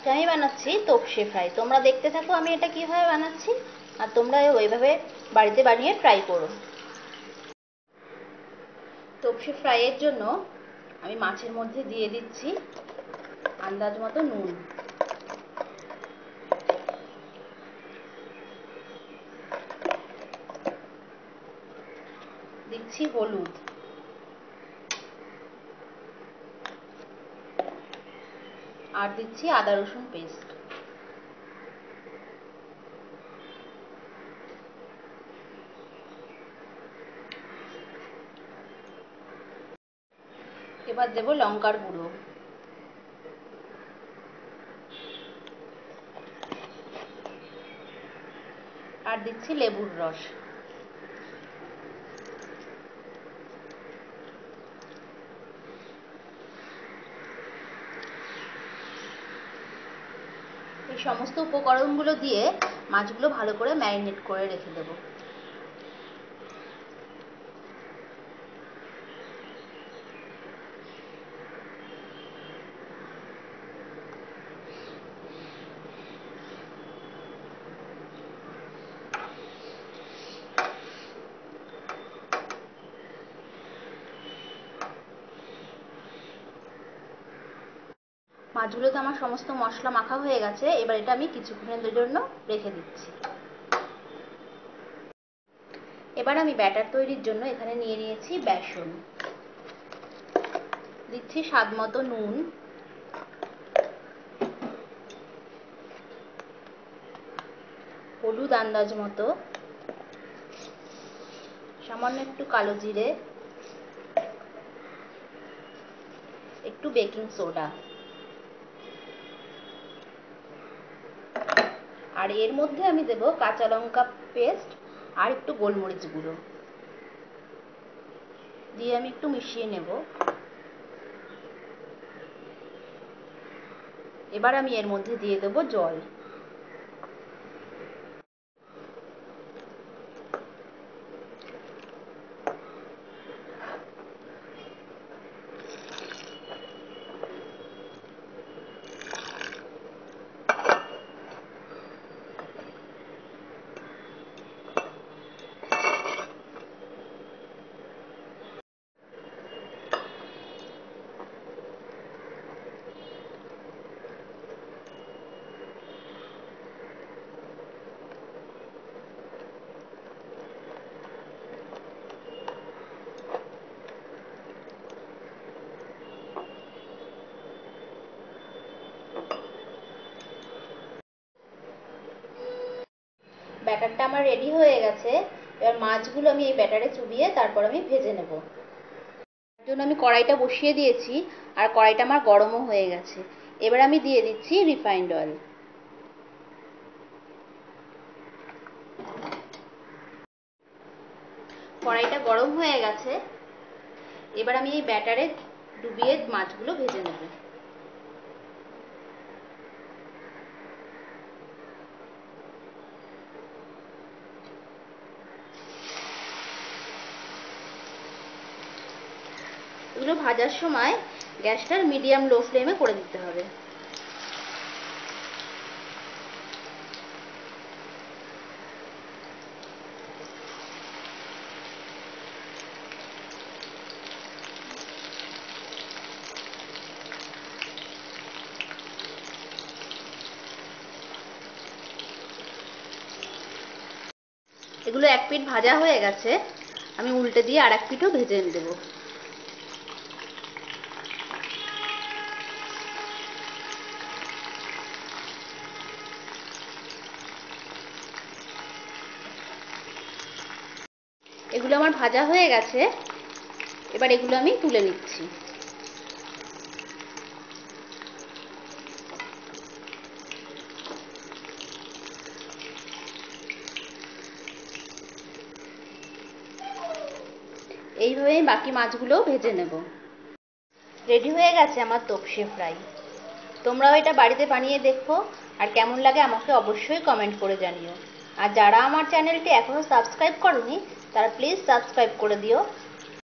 আজকে আমি বানাচ্ছি তোপসে ফ্রাই। তোমরা দেখতে থাকো আমি এটা কিভাবে বানাচ্ছি, আর তোমরা ওইভাবে বাড়িতে বানিয়ে ট্রাই করো। তোপসে ফ্রাইয়ের জন্য আমি মাছের মধ্যে দিয়ে দিচ্ছি আন্দাজ মতো নুন, দিচ্ছি হলুদ, আর দিচ্ছি আদা রসুন পেস্ট। এবার দেব লঙ্কার গুঁড়ো, আর দিচ্ছি লেবুর রস। এই সমস্ত উপকরণগুলো দিয়ে মাছগুলো ভালো করে ম্যারিনেট করে রেখে দেব। মাছগুলোতে আমার সমস্ত মশলা মাখা হয়ে গেছে। এবার এটা আমি কিছুক্ষণের জন্য রেখে দিচ্ছি। এবার আমি ব্যাটার তৈরির জন্য এখানে নিয়ে নিয়েছি বেসন, দিচ্ছি স্বাদ মতো নুন, হলুদ আন্দাজ মতো, সামান্য একটু কালো জিরে, একটু বেকিং সোডা, আর এর মধ্যে আমি দেব কাঁচা লঙ্কা পেস্ট আর একটু গোলমরিচ গুঁড়ো দিয়ে আমি একটু মিশিয়ে নেব। এবার আমি এর মধ্যে দিয়ে দেব জল। ব্যাটারটা আমার রেডি হয়ে গেছে। এবার মাছগুলো আমি এই ব্যাটারে চুবিয়ে তারপর আমি ভেজে নেব। তার জন্য আমি কড়াইটা বসিয়ে দিয়েছি, আর কড়াইটা আমার গরমও হয়ে গেছে। এবার আমি দিয়ে দিচ্ছি রিফাইন্ড অয়েল। কড়াইটা গরম হয়ে গেছে। এবার আমি এই ব্যাটারে ডুবিয়ে মাছগুলো ভেজে নেব। এগুলো ভাজার সময় গ্যাসটার মিডিয়াম লো ফ্লেমে করে দিতে হবে। এগুলো এক পিঠ ভাজা হয়ে গেছে, আমি উল্টে দিয়ে আর এক পিঠও ভেজে দেব। এগুলো আমার ভাজা হয়ে গেছে। এবার এগুলো আমি তুলে নিচ্ছি। এইভাবে বাকি মাছগুলোও ভেজে নেব। রেডি হয়ে গেছে আমার তোপসে ফ্রাই। তোমরাও এটা বাড়িতে বানিয়ে দেখো, আর কেমন লাগে আমাকে অবশ্যই কমেন্ট করে জানিও। আর যারা আমার চ্যানেলটি এখনো সাবস্ক্রাইব করোনি তারা প্লিজ সাবস্ক্রাইব করে দিও,